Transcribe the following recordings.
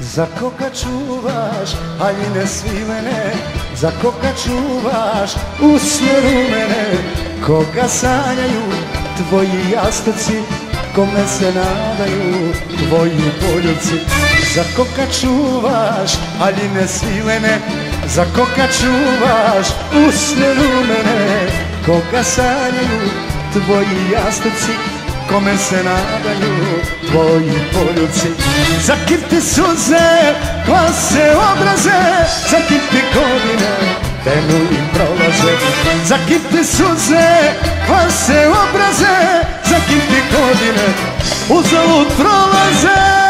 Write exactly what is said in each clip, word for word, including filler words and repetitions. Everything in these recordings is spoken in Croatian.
Za koga čuvaš haljine svimene, za koga čuvaš usne rumene, koga sanjaju tvoji jastuci, kome se nadaju tvoji poljubci. Za koga čuvaš haljine svimene, za koga čuvaš usne rumene, koga sanjaju tvoji jastuci, kome se nadaju tvoji poljubci. Za kim ti suze, kvase obraze, za kim ti godine tenu i prolaze. Za kim ti suze, kvase obraze, za kim ti godine uzalud prolaze.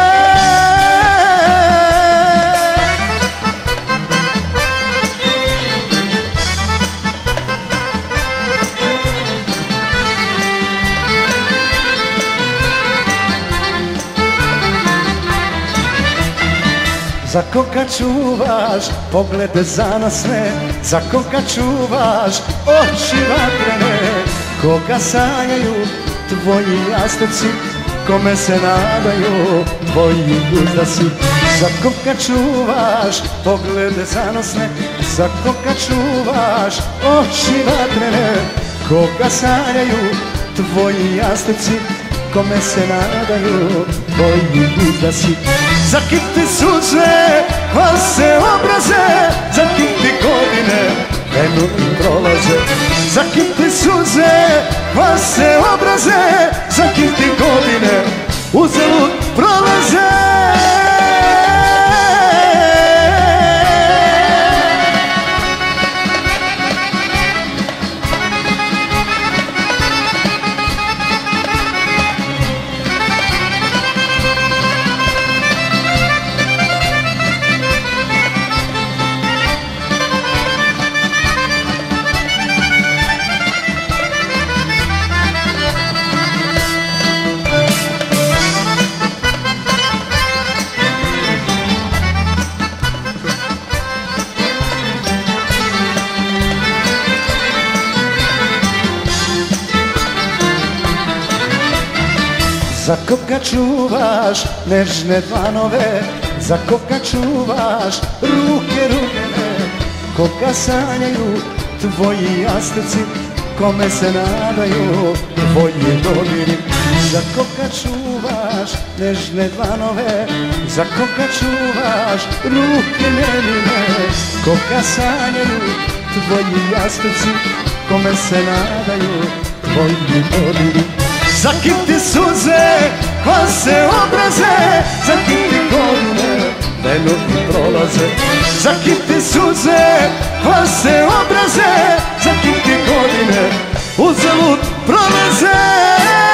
Za koga čuvaš poglede zanosne, za koga čuvaš oči vatrene, koga sanjaju tvoji jastuci, kome se nadaju tvoji uzdasi. Za koga čuvaš poglede zanosne, za koga čuvaš oči vatrene, koga sanjaju tvoji jastuci, kome se nadaju tvoji uzdasi. Za kim ti suze, kvase obraze, za kim ti godine tenu i prolaze. Za kim ti suze, kvase obraze, za kim ti godine uzalud prolaze. Za koga čuvaš nežne dlanove, za koga čuvaš ruke rugene, koga sanjaju tvoji jastuci, kome se nadaju tvoji dodiri. Za koga čuvaš nežne dlanove, za koga čuvaš ruke nevine, koga sanjaju tvoji jastuci, kome se nadaju tvoji dodiri. Za kim ti suze, kvase obraze, za kim ti godine tenu i prolaze. Za kim ti suze, kvase obraze, za kim ti godine uzalud prolaze.